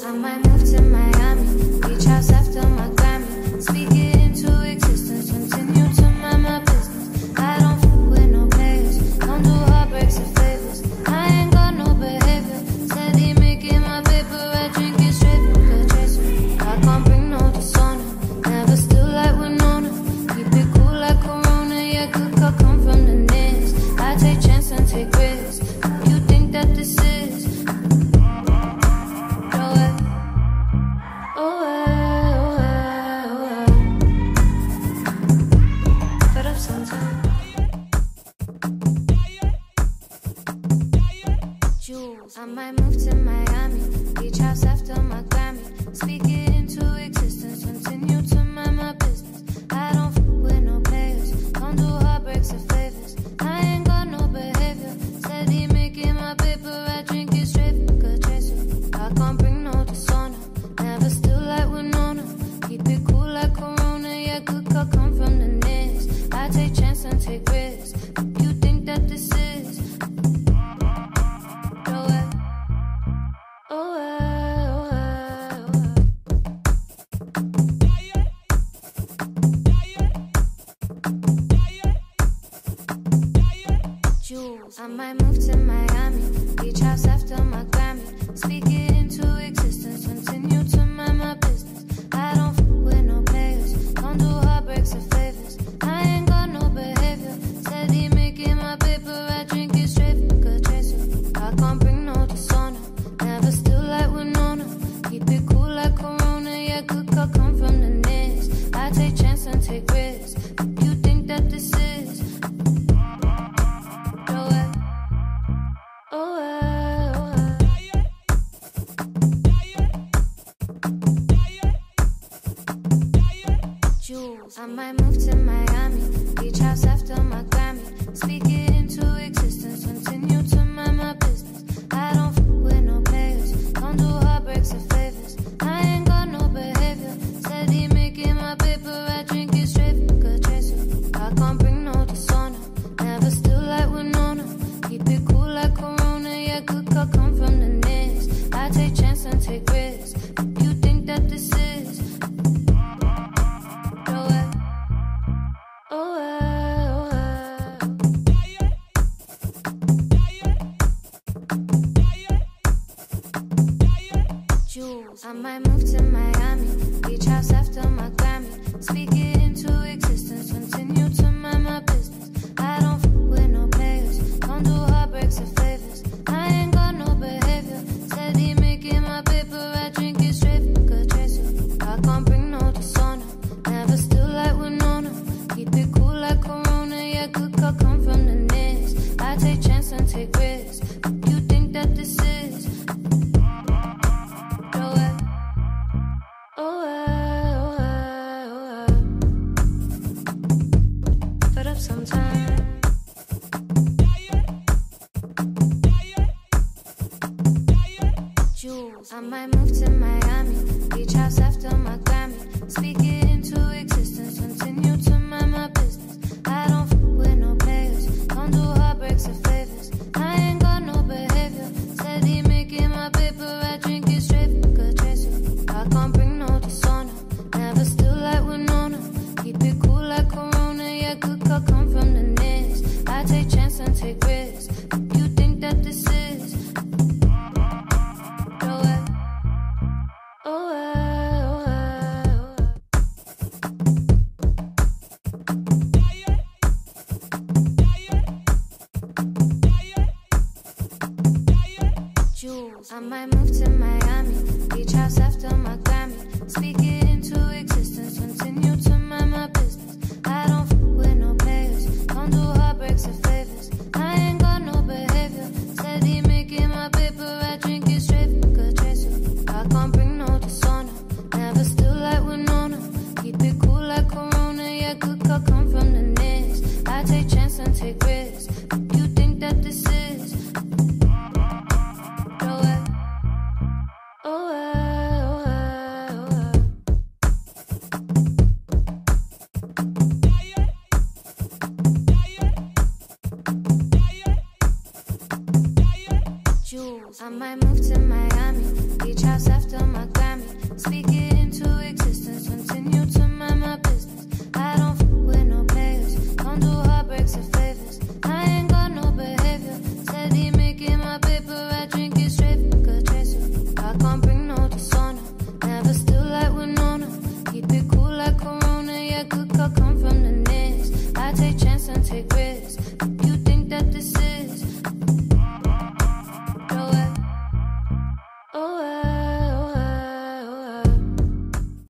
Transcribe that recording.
JULS. I might move to Miami, beach house after my Grammy. Speak it into existence, continue to mind my business. I don't fuck with no players, don't do heartbreaks or favors. I ain't got no behavior, steady making my paper. I drink it straight from the chaser. I can't bring no dishonor, never still like Winona. Keep it cool like Corona, yeah, good cock come from the nest. I take chance and take risks. You think that this is JULS. I might move to Miami, beach house after my Grammy. Speak it into existence, continue to mind my business. I don't fuck with no players, don't do heartbreaks or favors. I ain't got no behavior, steady making my paper. I drink it straight from the chaser. I can't bring no dishonor, never still like Winona. Keep it cool like Corona, yeah, good cock come from the nest. I take chance and take risks. You think that this is JULS. I might move to Miami, beach house after my Grammy. Speak it into existence, continue to mind my business. I don't fuck with no players, don't do heartbreaks or favors. I ain't got no behavior, steady making my paper. I drink it straight from the chaser. I can't bring no dishonor, never still like Winona. Keep it cool like Corona, yeah, good cock come from the nest. I take chance and take risks. You think that this is JULS. I might move to Miami, beach house after my Grammy. Speak it into existence, continue to mind my business. I don't fuck with no players, don't do heartbreaks or favors. I ain't got no behavior, steady making my paper. I drink it straight from the chaser. I can't bring no dishonor, never still like Winona. Keep it cool like Corona, yeah, good cock come from the nest. I take chance and take risks. You think that this is JULS. I might move to Miami, beach house after my Grammy. Speak it into existence, continue to mind my business. I don't fuck with no players, don't do heartbreaks or favors. I ain't got no behavior, steady making my paper. I drink it straight from the chaser. I can't bring no dishonor, never still like Winona. Keep it cool like Corona, yeah, good cock come from the nest. I take chance and take risks. You think that this is put up some time. JULS. I might move to Miami, beach house after my Grammy. Speak it into existence, continue to mind my business. I don't fuck with no players, don't do heartbreaks or favors. I ain't got no behavior, steady making my paper. I drink it straight from the chaser. I can't bring no dishonor, never still like Winona. Keep it cool like Corona, yeah, good cock come from the nest. I take chance and take risks. You think that this is JULS. I might move to Miami, beach house after my Grammy. Speak it into existence, continue to mind my business. I don't fuck with no players, don't do heartbreaks or favors. I ain't got no behavior, steady making my paper. I drink it straight from the chaser. I can't bring no dishonor, never still like Winona. Keep it cool like Corona, yeah, good cock come from the nest. I take chance and take risks. You think that this is I might move to Miami, beach house after my Grammy. Speak it into existence, continue to mind my business. I don't fuck with no players, don't do heartbreaks or favors. I ain't got no behavior, steady making my paper. I drink it straight, fuck a chaser. I can't